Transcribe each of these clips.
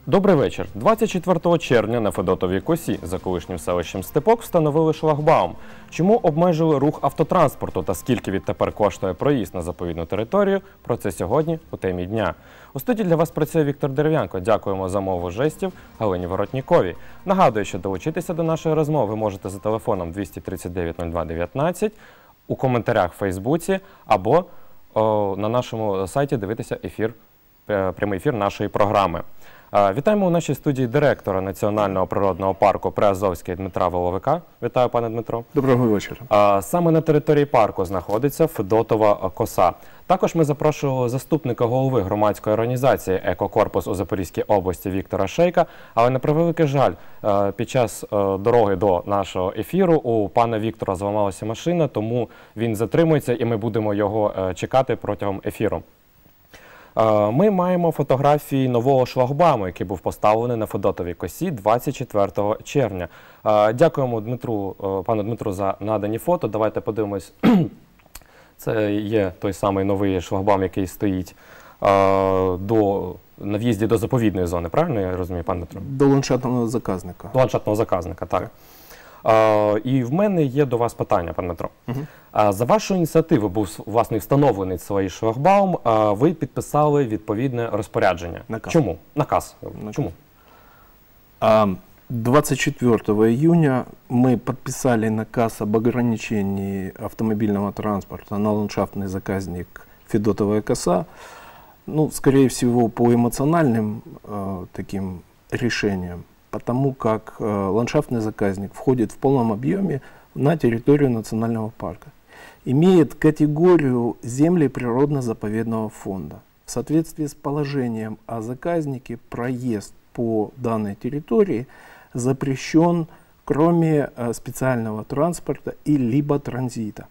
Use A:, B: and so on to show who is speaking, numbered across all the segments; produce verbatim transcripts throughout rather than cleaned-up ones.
A: Добрий вечір. двадцять четвертого червня на Федотовій косі за колишнім селищем Степок встановили шлагбаум. Чому обмежили рух автотранспорту та скільки відтепер коштує проїзд на заповідну територію? Про це сьогодні у темі дня. У студії для вас працює Віктор Дерев'янко. Дякуємо за мову жестів Галині Воротніковій. Нагадую, що долучитися до нашої розмови ви можете за телефоном двісті тридцять дев'ять нуль два дев'ятнадцять, у коментарях в Фейсбуці або о, на нашому сайті дивитися ефір, прямий ефір нашої програми. Вітаємо у нашій студії директора Національного природного парку Приазовський Дмитра Воловика. Вітаю, пане Дмитро.
B: Доброго вечора.
A: Саме на території парку знаходиться Федотова коса. Також ми запрошували заступника голови громадської організації «Екокорпус» у Запорізькій області Віктора Шейка, але на превеликий жаль, під час дороги до нашого ефіру у пана Віктора зламалася машина, тому він затримується і ми будемо його чекати протягом ефіру. Ми маємо фотографії нового шлагбауму, який був поставлений на Федотовій косі двадцять четвертого червня. Дякуємо Дмитру, пану Дмитру за надані фото. Давайте подивимось. Це є той самий новий шлагбаум, який стоїть до, на в'їзді до заповідної зони, правильно я розумію, пане Дмитро?
B: До ландшафтного заказника.
A: До ландшафтного заказника, так. Uh, і в мене є до вас питання, пане Дмитро. Uh-huh. uh, за вашою ініціативою був, власне, встановлений цей шлагбаум, uh, ви підписали відповідне розпорядження.
B: Наказ.
A: Чому? Наказ.
B: Наказ.
A: Чому?
B: Uh, двадцать четвёртого июня мы подписали наказ об ограничении автомобильного транспорта на ландшафтный заказник Федотовая коса. Ну, скорее всего, по эмоциональным uh, таким решениям. Потому как э, ландшафтный заказник входит в полном объеме на территорию национального парка. Имеет категорию земли природно-заповедного фонда. В соответствии с положением о заказнике проезд по данной территории запрещен, кроме э, специального транспорта и либо транзита.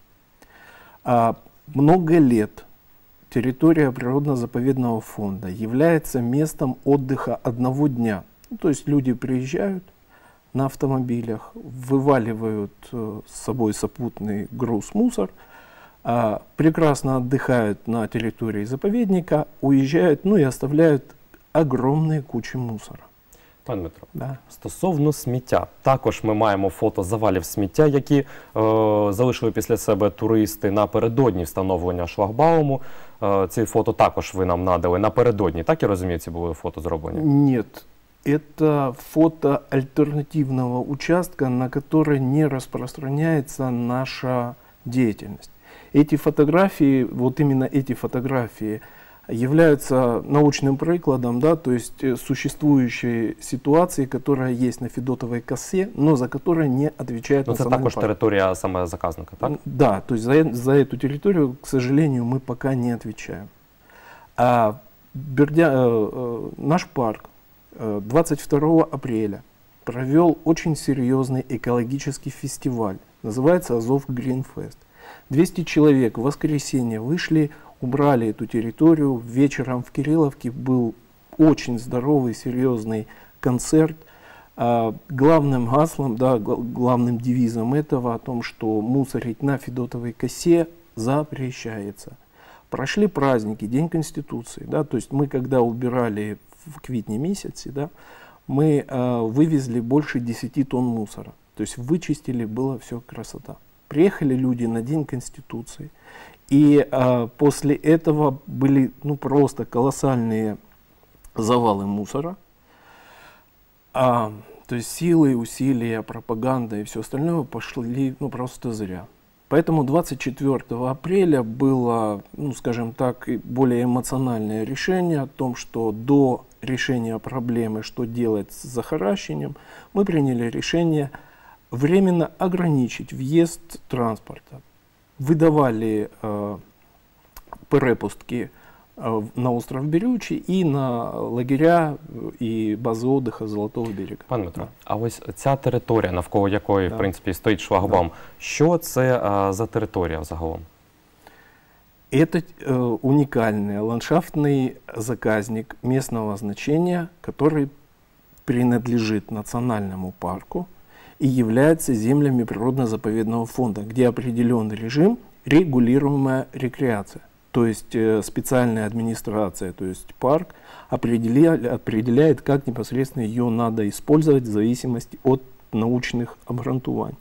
B: А много лет территория природно-заповедного фонда является местом отдыха одного дня. То есть люди приезжают на автомобилях, вываливают э, с собой сопутный груз, мусор, э, прекрасно отдыхают на территории заповедника, уезжают, ну и оставляют огромные кучи мусора.
A: Пане Дмитро,
B: да.
A: Стосовно сміття. Також ми маємо фото завалів сміття, які е, залишили після себе туристи напередодні встановлення шлагбауму. Е, ці фото також ви нам надали напередодні. Так я розумію, ці були фото зроблені?
B: Ні. Это фото альтернативного участка, на который не распространяется наша деятельность. Эти фотографии, вот именно эти фотографии, являются научным прикладом, да, то есть существующей ситуации, которая есть на Федотовой косе, но за которой не отвечает национальный парк.
A: Это також территория самого заказника, так?
B: Да, то есть за, за эту территорию, к сожалению, мы пока не отвечаем. А Бердя, э, наш парк двадцать второго апреля провел очень серьезный экологический фестиваль. Называется Азов Гринфест. двести человек в воскресенье вышли, убрали эту территорию. Вечером в Кирилловке был очень здоровый, серьезный концерт. Главным гаслом, да, главным девизом этого о том, что мусорить на Федотовой косе запрещается. Прошли праздники, День Конституции. Да, то есть мы когда убирали в квитне месяце, да, мы э, вывезли больше десяти тонн мусора. То есть вычистили, было все красота. Приехали люди на День Конституции. И э, после этого были ну, просто колоссальные завалы мусора. А, то есть силы, усилия, пропаганда и все остальное пошли ну, просто зря. Поэтому двадцать четвёртого апреля было, ну, скажем так, более эмоциональное решение о том, что до решения проблемы, что делать с захаращением, мы приняли решение временно ограничить въезд транспорта. Выдавали э, перепустки э, на остров Бірючий и на лагеря и бази отдыха Золотого берега.
A: Пане Дмитро, а ось ця територія, навколо якої, да. в принципі, стоїть шлагбаум, да. що це а, за територія взагалом?
B: Это э, уникальный ландшафтный заказник местного значения, который принадлежит национальному парку и является землями природно-заповедного фонда, где определен режим регулируемая рекреация. То есть э, специальная администрация, то есть парк, определяет, определяет, как непосредственно ее надо использовать в зависимости от научных обґрунтувань.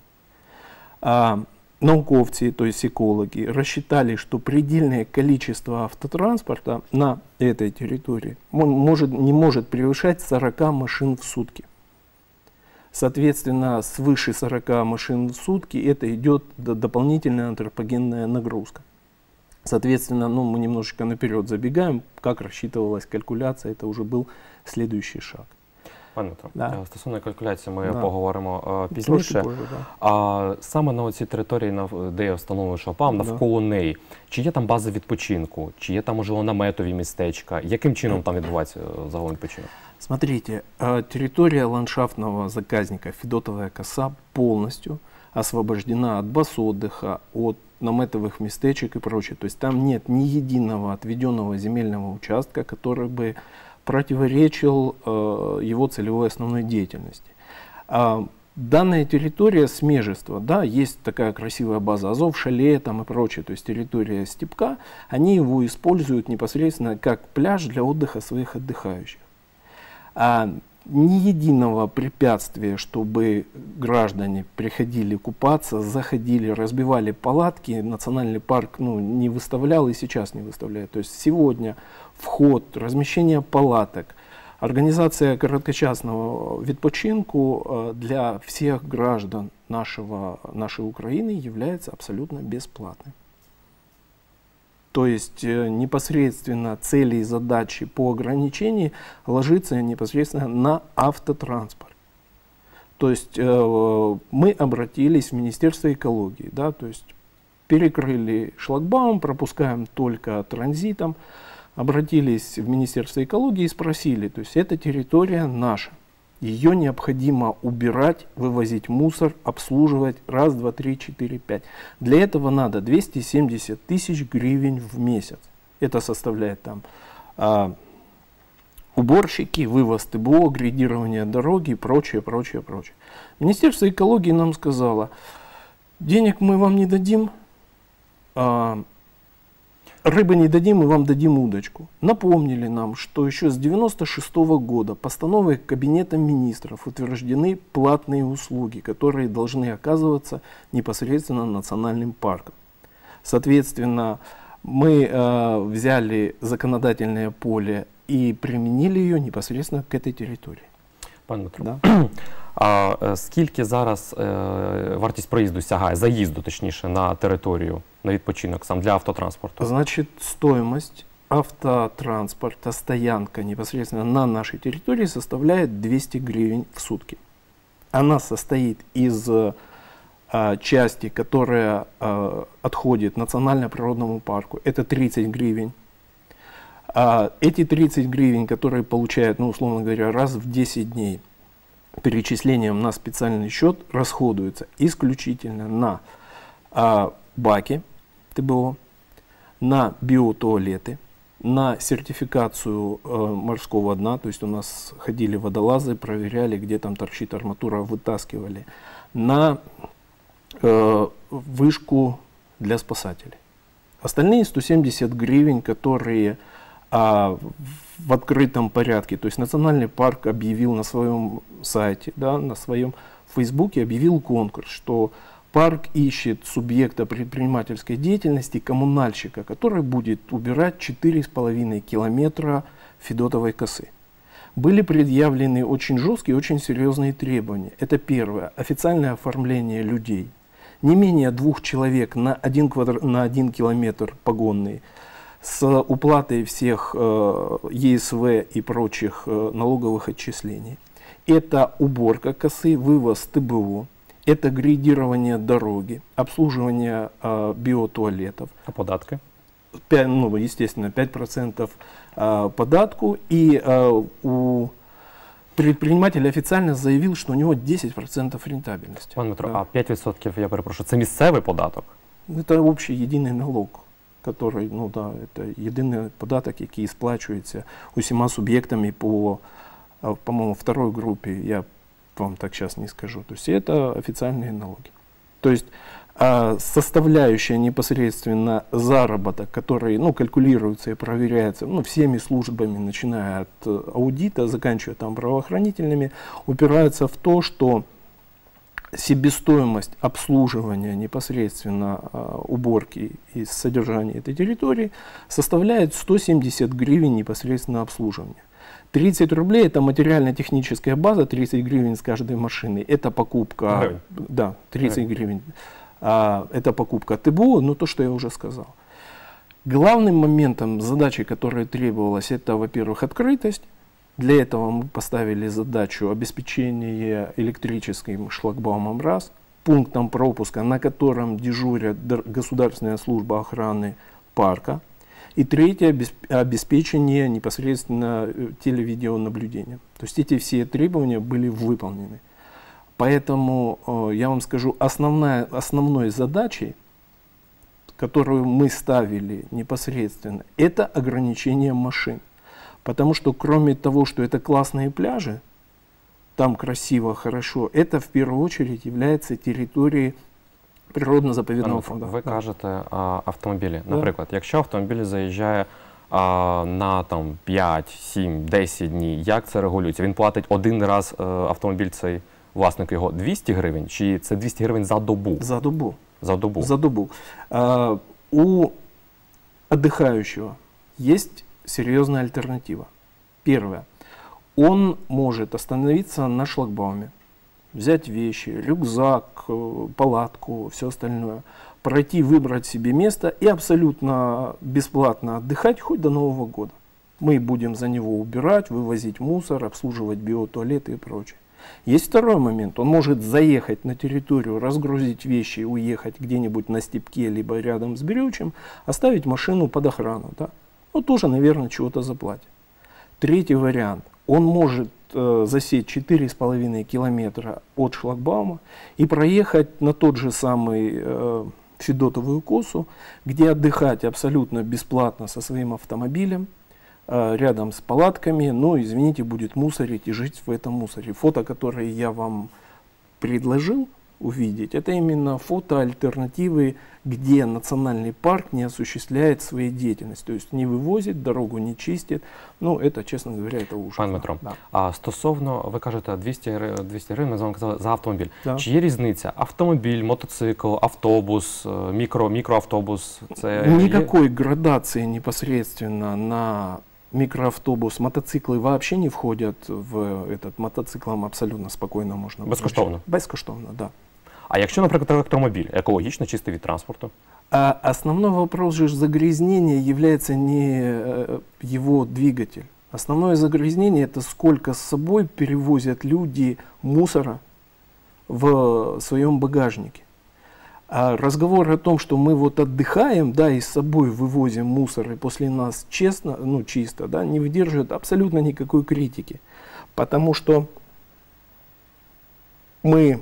B: А науковцы, то есть экологи, рассчитали, что предельное количество автотранспорта на этой территории может, не может превышать сорок машин в сутки. Соответственно, свыше сорока машин в сутки это идет дополнительная антропогенная нагрузка. Соответственно, ну, мы немножечко наперед забегаем, как рассчитывалась калькуляция, это уже был следующий шаг.
A: Пане Дмитро,
B: Да.
A: стосовно калькуляції ми
B: Да.
A: поговоримо е,
B: Трошки
A: пізніше.
B: позже, да.
A: А саме на цій території, нав- де є встановлений шлагбаум,
B: Да.
A: навколо неї, чи є там бази відпочинку, чи є там, можливо, наметові містечка? Яким чином там відбувається е, загалом відпочинок?
B: Смотрите, э, территория ландшафтного заказника Федотовая коса полностью освобождена от баз отдыха, от наметовых местечек и прочее. То есть там нет ни единого отведенного земельного участка, который бы противоречил э, его целевой основной деятельности. А данная территория смежества, да, есть такая красивая база Азов, Шале там и прочее, то есть территория Степка, они его используют непосредственно как пляж для отдыха своих отдыхающих. А ни единого препятствия, чтобы граждане приходили купаться, заходили, разбивали палатки, национальный парк ну, не выставлял и сейчас не выставляет. То есть сегодня вход, размещение палаток, организация короткочасного відпочинку э, для всех граждан нашего, нашей Украины является абсолютно бесплатной. То есть э, непосредственно цели и задачи по ограничению ложится непосредственно на автотранспорт. То есть э, мы обратились в Министерство экологии, да, то есть перекрыли шлагбаум, пропускаем только транзитом, обратились в Министерство экологии и спросили, то есть эта территория наша, ее необходимо убирать, вывозить мусор, обслуживать раз, два, три, четыре, пять. Для этого надо двести семьдесят тысяч гривен в месяц. Это составляет там а, уборщики, вывоз ТБО, грейдирование дороги и прочее, прочее, прочее. Министерство экологии нам сказало, денег мы вам не дадим, а, рыбы не дадим, мы вам дадим удочку. Напомнили нам, что еще с девяносто шестого года постановой Кабинета министров утверждены платные услуги, которые должны оказываться непосредственно национальным парком. Соответственно, мы э, взяли законодательное поле и применили ее непосредственно к этой территории.
A: Пане Дмитро,
B: Да.
A: а е, скільки зараз е, вартість проїзду сягає, заїзду точніше, на територію, на відпочинок сам для автотранспорту?
B: Значит, стоимость автотранспорта, стоянка непосредственно на нашей территории составляет двести гривен в сутки. Она состоит из а, части, которая а, отходит национально-природному парку. Это тридцать гривен. А, эти тридцать гривен, которые получают, ну, условно говоря, раз в десять дней, перечислением на специальный счет расходуются исключительно на а, баки ТБО, на биотуалеты, на сертификацию э, морского дна, то есть у нас ходили водолазы, проверяли, где там торчит арматура, вытаскивали, на э, вышку для спасателей. Остальные сто семьдесят гривен, которые а, в открытом порядке, то есть Национальный парк объявил на своем сайте, да, на своем фейсбуке объявил конкурс, что парк ищет субъекта предпринимательской деятельности, коммунальщика, который будет убирать четыре с половиной километра Федотовой косы. Были предъявлены очень жесткие, очень серьезные требования. Это первое, официальное оформление людей. Не менее двух человек на один, квадр... на один километр погонный, с уплатой всех э, ЕСВ и прочих э, налоговых отчислений. Это уборка косы, вывоз ТБО, это грейдирование дороги, обслуживание э, биотуалетов.
A: А податки?
B: пять, ну, естественно, пять процентов э, податку. И э, у предприниматель официально заявил, что у него десять процентов рентабельности.
A: Пане Дмитро,
B: Да.
A: а п'ять відсотків, я перепрошую, це місцевий податок?
B: Это общий единый налог, который, ну да, это єдиний податок, який сплачується усіма суб'єктами по, а, по-моему, второй группе, я вам так сейчас не скажу. То есть это официальные налоги. То есть а, составляющая непосредственно заработок, который ну, калькулируется и проверяется ну, всеми службами, начиная от аудита, заканчивая там правоохранительными, упирается в то, что себестоимость обслуживания непосредственно а, уборки и содержания этой территории составляет сто семьдесят гривен непосредственно обслуживания. тридцать рублей это материально-техническая база, тридцать гривен с каждой машины. Это покупка,
A: Гривен.
B: да, тридцать гривен. А, это покупка ТБУ, ну то, что я уже сказал. Главным моментом задачи, которая требовалась, это, во-первых, открытость. Для этого мы поставили задачу обеспечения электрическим шлагбаумом раз, пунктом пропуска, на котором дежурят государственная служба охраны парка. И третье, обеспечение непосредственно телевидеонаблюдением. То есть эти все требования были выполнены. Поэтому э, я вам скажу, основная, основной задачей, которую мы ставили непосредственно, это ограничение машин. Потому что кроме того, что это классные пляжи, там красиво, хорошо, это в первую очередь является территорией природно-заповідного фонду.
A: Ви кажете а, автомобілі. Наприклад, якщо автомобіль заїжджає а, на там, п'ять, сім, десять днів, як це регулюється? Він платить один раз а, автомобіль цей, власник його, двісті гривень, чи це двісті гривень за добу?
B: За добу.
A: За добу.
B: За добу. А, у отдыхающего есть серьезная альтернатива. Первое. Он может остановиться на шлагбауме, взять вещи, рюкзак, палатку, все остальное, пройти, выбрать себе место и абсолютно бесплатно отдыхать хоть до Нового года. Мы будем за него убирать, вывозить мусор, обслуживать биотуалеты и прочее. Есть второй момент. Он может заехать на территорию, разгрузить вещи и уехать где-нибудь на степке, либо рядом с Берючим, оставить машину под охрану. Да? Ну, тоже, наверное, чего-то заплатит. Третий вариант. Он может э, засечь четыре с половиной километра от шлагбаума и проехать на тот же самый э, Федотовую косу, где отдыхать абсолютно бесплатно со своим автомобилем, э, рядом с палатками, но, извините, будет мусорить и жить в этом мусоре. Фото, которое я вам предложил увидеть, это именно фото альтернативы, где национальный парк не осуществляет своей деятельности, то есть не вывозит, дорогу не чистит. Ну, это, честно говоря, это ужас.
A: Пан Дмитро,
B: да.
A: а стосовно, ви кажете, двісті гривень, ми з вами казали, за автомобіль.
B: Да.
A: Чи є різниця? Автомобіль, мотоцикл, автобус, мікро, мікроавтобус? Це
B: Никакой градации непосредственно на микроавтобус, мотоциклы вообще не входят в этот, мотоциклом абсолютно спокойно можно.
A: Безкоштовно?
B: Безкоштовно, да.
A: А якщо, наприклад, електромобіль, екологічно чистий від транспорту?
B: А основной вопрос же загрязнения является не его двигатель. Основное загрязнение это сколько с собой перевозят люди мусора в своем багажнике. А разговор о том, что мы вот отдыхаем, да, и с собой вывозим мусор, и после нас честно, ну чисто, да, не выдерживает абсолютно никакой критики. Потому что мы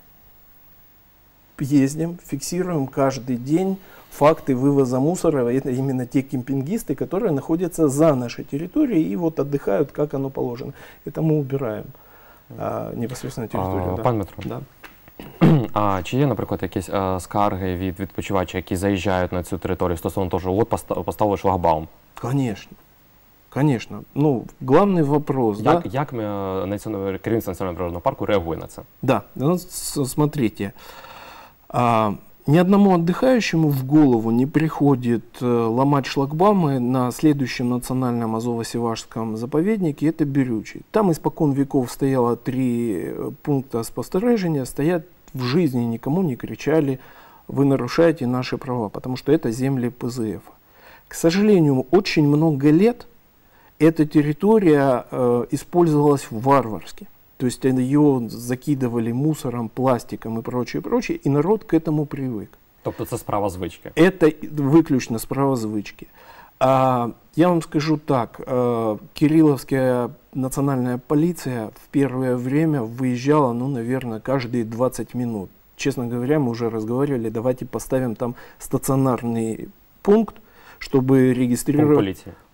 B: ездим, фиксируем каждый день факты вывоза мусора. Это именно те кемпингисты, которые находятся за нашей территорией и вот отдыхают, как оно положено. Это мы убираем а, непосредственно территорию.
A: А,
B: да.
A: пан Дмитро,
B: Да.
A: а чи є, наприклад, якісь а, скарги від відпочивачів, які заїжджають на цю територію стосовно того, що от поста- поставили шлагбаум?
B: Конечно. Конечно. Ну, главный вопрос,
A: Як,
B: да?
A: як е, національне- керівництво національного природного парку реагує на це?
B: Да, ну, с- смотрите, а, ни одному отдыхающему в голову не приходит э, ломать шлагбаумы на следующем национальном Азово-Севашском заповеднике, это Берючий. Там испокон веков стояло три э, пункта спостережения, стоят в жизни никому не кричали, вы нарушаете наши права, потому что это земли ПЗФ. К сожалению, очень много лет эта территория э, использовалась варварски. То есть ее закидывали мусором, пластиком и прочее, прочее, и народ к этому привык.
A: Тобто це справа звички?
B: Это выключно справа звычки. А, я вам скажу так, э, Кирилловская национальная полиция в первое время выезжала, ну, наверное, каждые двадцать минут. Честно говоря, мы уже разговаривали, давайте поставим там стационарный пункт, чтобы
A: Пункт
B: регистрировать...
A: поліції?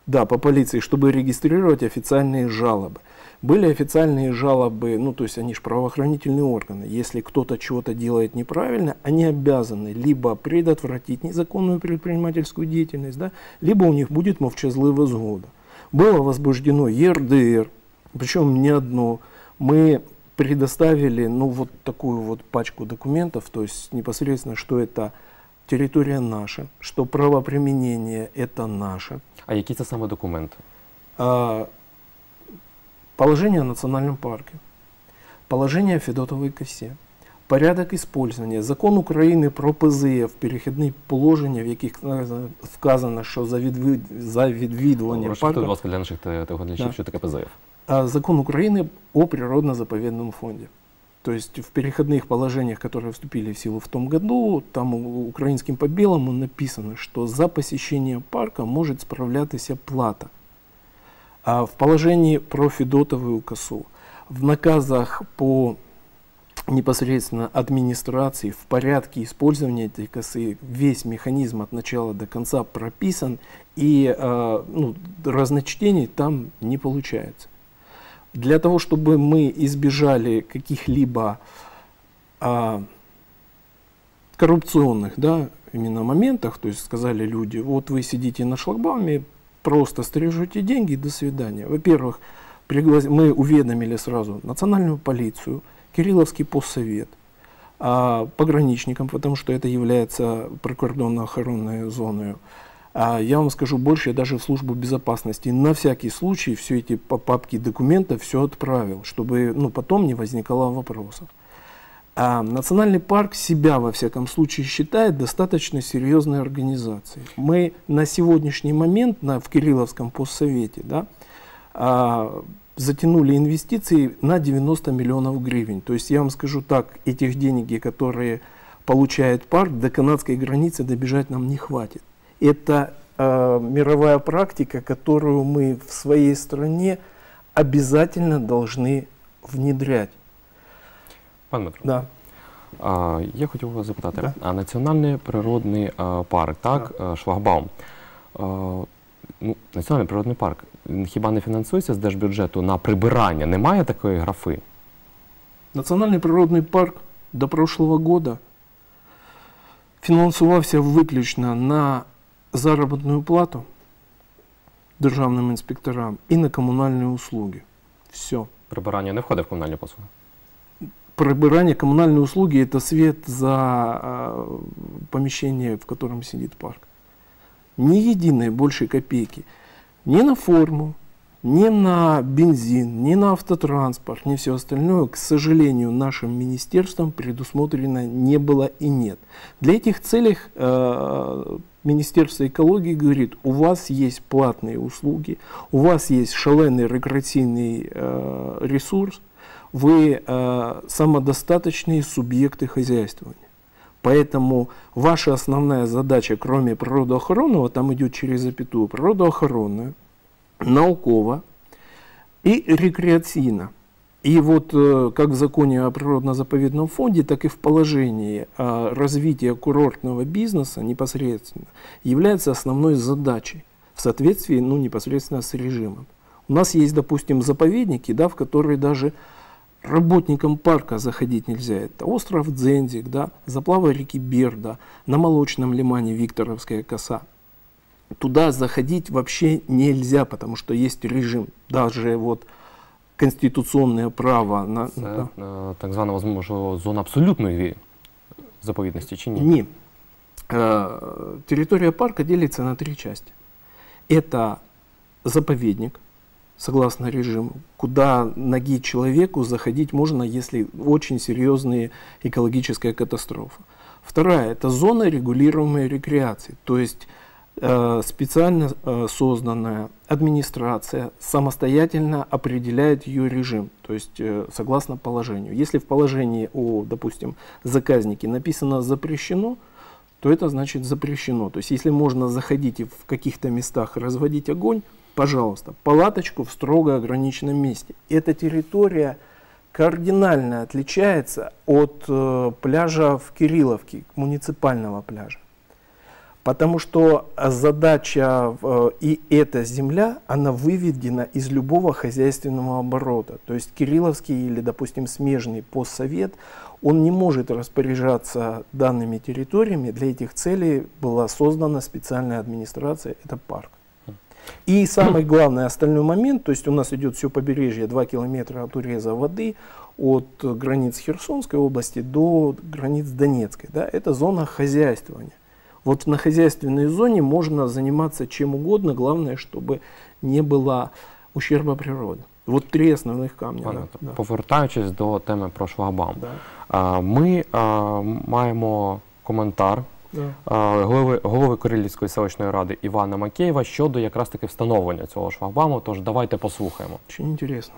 B: Да, по полиции, чтобы регистрировать официальные жалобы. Были официальные жалобы, ну то есть они же правоохранительные органы. Если кто-то чего-то делает неправильно, они обязаны либо предотвратить незаконную предпринимательскую деятельность, да, либо у них будет мовчазлива згода. Было возбуждено Е Р Д Р, причем не одно. Мы предоставили, ну, вот такую вот пачку документов, то есть непосредственно, что это территория наша, что правоприменение это наше.
A: А які це саме документи?
B: А, положение о национальном парке, положение о Федотовой косе, порядок использования, закон України про П З Ф, перехідні положення, в яких вказано, що за, відвід... за відвідування
A: Розшифруйте, будь
B: парку,
A: ласка, для наших телеглядачів,
B: Да.
A: що таке П З Ф.
B: а, закон Украины о природно-заповедном фонде. То есть в переходных положениях, которые вступили в силу в том году, там у- украинским по белому написано, что за посещение парка может справлятися плата. А в положении про Федотовую косу, в наказах по непосредственно администрации, в порядке использования этой косы, весь механизм от начала до конца прописан, и э, ну, разночтений там не получается. Для того, чтобы мы избежали каких-либо а, коррупционных, да, именно моментах, то есть сказали люди, вот вы сидите на шлагбауме, просто стрижете деньги, до свидания. Во-первых, пригла- мы уведомили сразу национальную полицию, Кирилловский постсовет, а, пограничникам, потому что это является прикордонно-охоронной зоной. А я вам скажу больше, я даже в службу безопасности на всякий случай все эти па- папки документов все отправил, чтобы ну, потом не возникало вопросов. А национальный парк себя, во всяком случае, считает достаточно серьезной организацией. Мы на сегодняшний момент на, в Кирилловском постсовете, да, а, затянули инвестиции на девяносто миллионов гривен. То есть я вам скажу так, этих денег, которые получает парк, до канадской границы добежать нам не хватит. Это э, мировая практика, которую мы в своей стране обязательно должны внедрять.
A: Пан Дмитро,
B: Да.
A: а, я хотів вас запитати,
B: Да.
A: а Національний природний а, парк, так, а, Шлагбаум, а, ну, Національний природний парк, він хіба не фінансується з держбюджету на прибирання? Немає такої графи?
B: Национальный природный парк до прошлого года финансувався виключно на заработную плату державным инспекторам и на коммунальные услуги. Все.
A: Прибирання не входить в комунальні послуги?
B: Прибирание, коммунальные услуги – это свет за э, помещение, в котором сидит парк. Ни единой большей копейки. Ни на форму, ни на бензин, ни на автотранспорт, ни все остальное, к сожалению, нашим министерством предусмотрено не было и нет. Для этих целей э, Министерство экологии говорит, у вас есть платные услуги, у вас есть шаленый рекреационный э, ресурс, вы э, самодостаточные субъекты хозяйствования. Поэтому ваша основная задача, кроме природоохоронного, там идет через запятую, природоохоронная, наукова и рекреационно. И вот э, как в законе о природно-заповедном фонде, так и в положении о развитии курортного бизнеса непосредственно является основной задачей в соответствии ну, непосредственно с режимом. У нас есть, допустим, заповедники, да, в которые даже работникам парка заходить нельзя. Это остров Дзензик, да, заплава реки Берда, на молочном лимане Викторовская коса. Туда заходить вообще нельзя, потому что есть режим. Даже вот конституционное право на...
A: Це
B: да.
A: е, так звана, можливо, зона абсолютної заповідності чи ні?
B: Не. Э, Территория парка делится на три части. Это заповедник, согласно режиму, куда ноги человеку заходить можно, если очень серьезная экологическая катастрофа. Вторая – это зона регулируемой рекреации, то есть э, специально э, созданная администрация самостоятельно определяет ее режим, то есть э, согласно положению. Если в положении о, допустим, заказнике написано «запрещено», то это значит запрещено. То есть если можно заходить и в каких-то местах разводить огонь, пожалуйста, палаточку в строго ограниченном месте. Эта территория кардинально отличается от э, пляжа в Кирилловке, муниципального пляжа. Потому что задача э, и эта земля, она выведена из любого хозяйственного оборота. То есть Кирилловский или, допустим, смежный постсовет, он не может распоряжаться данными территориями. Для этих целей была создана специальная администрация, это парк. И самый главный остальной момент, то есть у нас идет все побережье, два километра от уреза воды, от границ Херсонской области до границ Донецкой. Да, это зона хозяйствования. Вот на хозяйственной зоне можно заниматься чем угодно, главное, чтобы не было ущерба природе. Вот три основних камні.
A: Пане,
B: да.
A: повертаючись до теми про шлагбаум,
B: Да.
A: а, ми а, маємо коментар
B: Да.
A: а, голови, голови Кирилівської селищної ради Івана Макеєва щодо якраз таки встановлення цього шлагбауму, тож давайте послухаємо.
B: Очень интересно.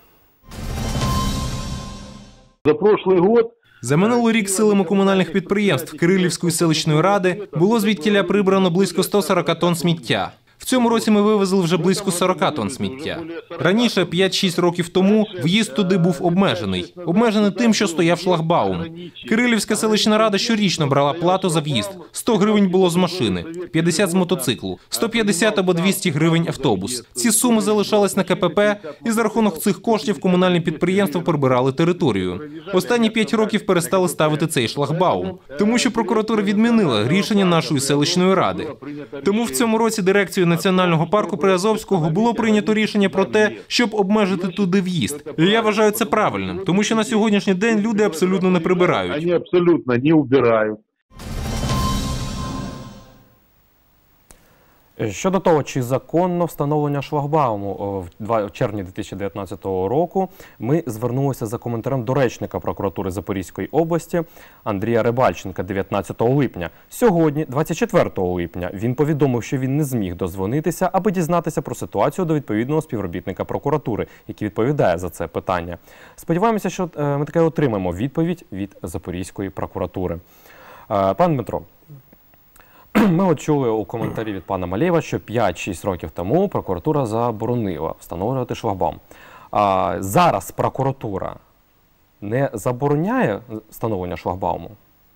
C: За прошлый год
D: За минулий рік силами комунальних підприємств Кирилівської селищної ради було звідтіля прибрано близько ста сорока тонн сміття. В цьому році ми вивезли вже близько сорока тонн сміття. Раніше, п'ять-шість років тому, в'їзд туди був обмежений. Обмежений тим, що стояв шлагбаум. Кирилівська селищна рада щорічно брала плату за в'їзд. сто гривень було з машини, п'ятдесят з мотоциклу, сто п'ятдесят або двісті гривень автобус. Ці суми залишались на ка пе пе, і за рахунок цих коштів комунальні підприємства прибирали територію. Останні п'ять років перестали ставити цей шлагбаум, тому що прокуратура відмінила рішення нашої селищної ради. Тому в цьому році дирекцією Національного парку Приазовського було прийнято рішення про те, щоб обмежити туди в'їзд. І я вважаю це правильним, тому що на сьогоднішній день люди абсолютно не прибирають.
C: они абсолютно не убирают.
A: Щодо того, чи законно встановлення шлагбауму о, в два- в червні дві тисячі дев'ятнадцятого року, ми звернулися за коментарем до речника прокуратури Запорізької області Андрія Рибальченка дев'ятнадцятого липня. Сьогодні, двадцять четвертого липня, він повідомив, що він не зміг дозвонитися, аби дізнатися про ситуацію до відповідного співробітника прокуратури, який відповідає за це питання. Сподіваємося, що е, ми таки отримаємо відповідь від Запорізької прокуратури. Е, Пан Дмитро, ми от чули у коментарі від пана Малєєва, що п'ять-шість років тому прокуратура заборонила встановлювати шлагбаум. А зараз прокуратура не забороняє встановлення шлагбауму?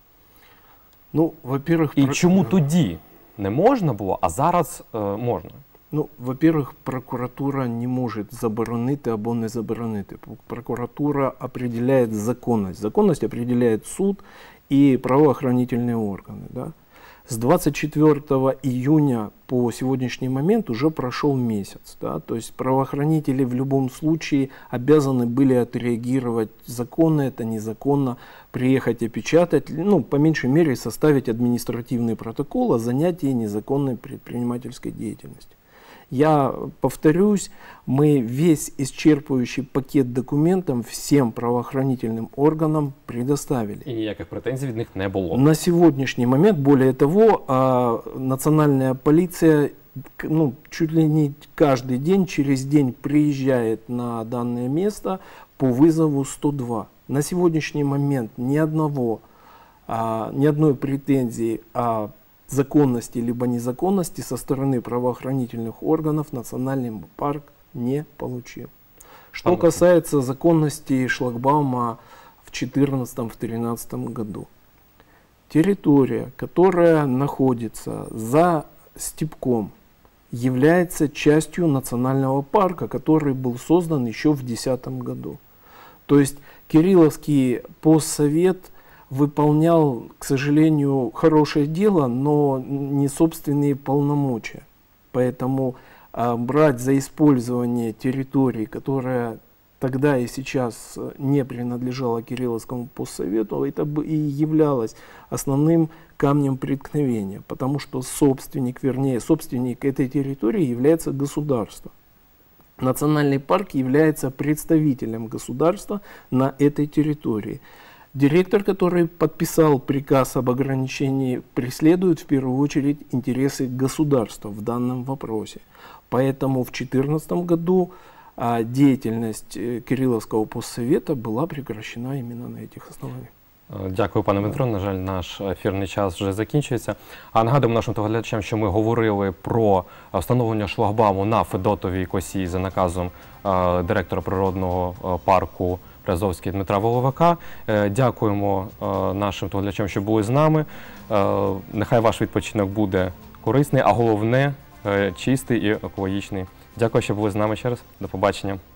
B: Ну, во-первых,
A: І
B: про-
A: чому тоді не можна було, а зараз е, можна?
B: Ну, во-первых, прокуратура не може заборонити або не заборонити. Прокуратура определяє законність. Законність определяє суд і правоохранительні органи. Да? С двадцать четвёртого июня по сегодняшний момент уже прошел месяц. Да? То есть правоохранители в любом случае обязаны были отреагировать, законно это, незаконно, приехать опечатать, ну, по меньшей мере составить административный протокол о занятии незаконной предпринимательской деятельности. Я повторюсь, мы весь исчерпывающий пакет документов всем правоохранительным органам предоставили.
A: І ніяких претензій від них не було.
B: На сегодняшний момент, более того, а, национальная полиция к- ну, чуть ли не каждый день, через день приезжает на данное место по вызову сто два. На сегодняшний момент ни одного, а, ни одной претензии о законности либо незаконности со стороны правоохранительных органов Национальный парк не получил. Что
A: Понятно.
B: касается законности шлагбаума в две тысячи четырнадцатом — две тысячи тринадцатом году. Территория, которая находится за Степком, является частью национального парка, который был создан еще в две тысячи десятом году. То есть Кирилловский постсовет выполнял, к сожалению, хорошее дело, но не собственные полномочия. Поэтому а, брать за использование территории, которая тогда и сейчас не принадлежала Кирилловскому постсовету, это бы и являлось основным камнем преткновения, потому что собственник, вернее, собственник этой территории является государство. Национальный парк является представителем государства на этой территории. Директор, который подписал приказ об ограничении, преследует в первую очередь интересы государства в данном вопросе. Поэтому в две тысячи четырнадцатом году а, деятельность э, Кирилловского постсовета была прекращена именно на этих основаниях.
A: Е, Дякую, пане Дмитро. На жаль, наш ефірний час вже закінчується. А нагадуємо нашим глядачам, що ми говорили про е, встановлення шлагбауму на Федотовій косі за наказом е, директора природного е, парку Березовський Дмитра Воловака. Е, Дякуємо е, нашим глядачам, що були з нами. Е, Нехай ваш відпочинок буде корисний, а головне – чистий і екологічний. Дякую, що були з нами ще раз. До побачення.